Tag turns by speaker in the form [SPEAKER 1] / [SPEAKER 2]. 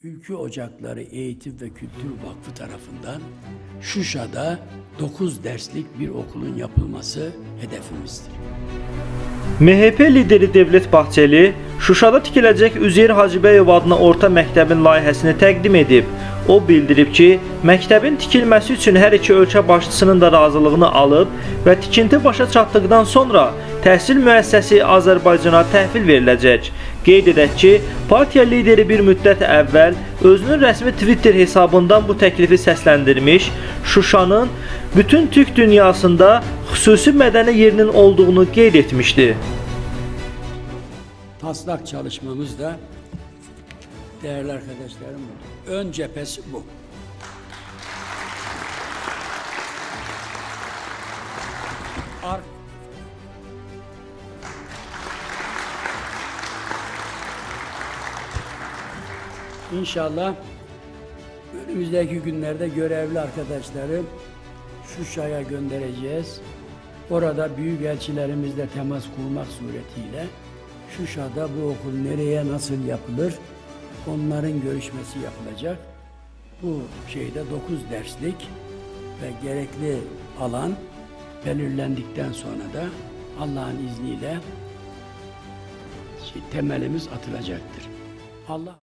[SPEAKER 1] Ülkü Ocakları Eğitim ve Kültür Vakfı tarafından Şuşa'da 9 derslik bir okulun yapılması hedefimizdir.
[SPEAKER 2] MHP lideri Devlet Bahçeli, Şuşada tikiləcək Üzeyir Hacıbəyov adına orta məktəbin layihəsini təqdim edib. O bildirib ki, məktəbin tikilməsi üçün hər iki ölkə başçısının da razılığını alıb və tikinti başa çatdıqdan sonra təhsil müəssisəsi Azərbaycana təhvil veriləcək. Qeyd edək ki, partiya lideri bir müddət əvvəl özünün rəsmi Twitter hesabından bu təklifi səsləndirmiş, Şuşanın bütün Türk dünyasında xüsusi mədəni yerinin olduğunu qeyd etmişdi.
[SPEAKER 1] Taslak çalışmamız da değerli arkadaşlarım ön cephesi bu. İnşallah önümüzdeki günlerde görevli arkadaşları Şuşa'ya göndereceğiz. Orada büyükelçilerimizle temas kurmak suretiyle Şuşa'da bu okul nereye nasıl yapılır onların görüşmesi yapılacak. Bu şeyde 9 derslik ve gerekli alan belirlendikten sonra da Allah'ın izniyle temelimiz atılacaktır. Allah